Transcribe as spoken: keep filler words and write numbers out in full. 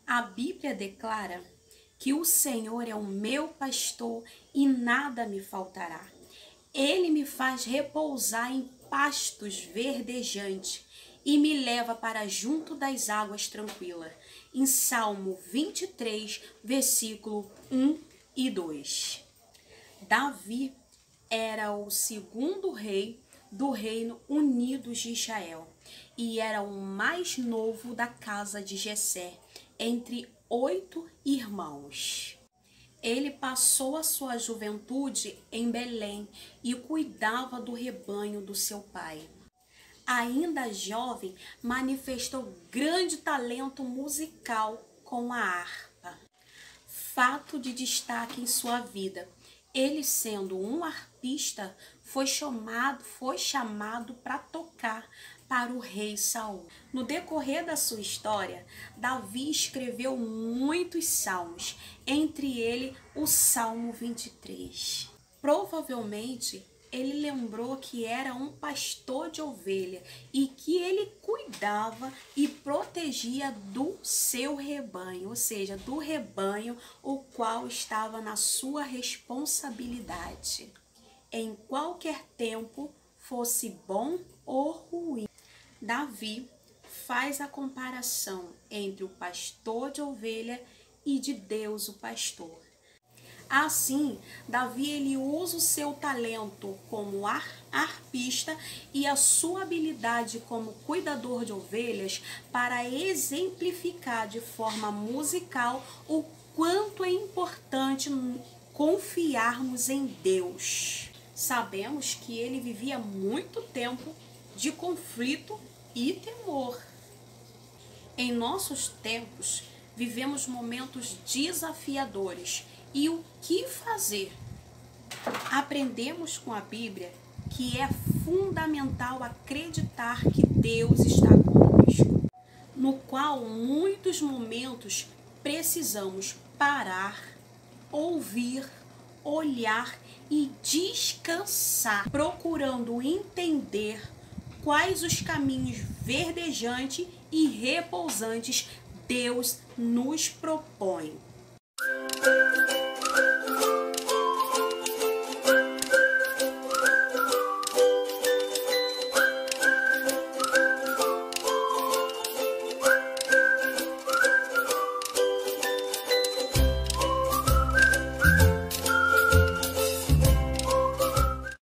A Bíblia declara que o Senhor é o meu pastor e nada me faltará. Ele me faz repousar em pastos verdejantes e me leva para junto das águas tranquilas. Em Salmo vinte e três, versículo um e dois. Davi era o segundo rei do reino unido de Israel e era o mais novo da casa de Jessé, entre oito irmãos. Ele passou a sua juventude em Belém e cuidava do rebanho do seu pai. Ainda jovem, manifestou grande talento musical com a harpa. Fato de destaque em sua vida: ele, sendo um arpista, foi chamado, foi chamado para tocar para o rei Saul. No decorrer da sua história, Davi escreveu muitos salmos, entre eles o Salmo vinte e três. Provavelmente, ele lembrou que era um pastor de ovelha e que ele cuidava e protegia do seu rebanho, ou seja, do rebanho o qual estava na sua responsabilidade, em qualquer tempo, fosse bom ou ruim. Davi faz a comparação entre o pastor de ovelha e de Deus, o pastor. Assim, Davi ele usa o seu talento como arpista e a sua habilidade como cuidador de ovelhas para exemplificar de forma musical o quanto é importante confiarmos em Deus. Sabemos que ele vivia muito tempo de conflito e temor. Em nossos tempos, vivemos momentos desafiadores. E o que fazer? Aprendemos com a Bíblia que é fundamental acreditar que Deus está conosco, no qual muitos momentos precisamos parar, ouvir, olhar e descansar, procurando entender quais os caminhos verdejantes e repousantes Deus nos propõe.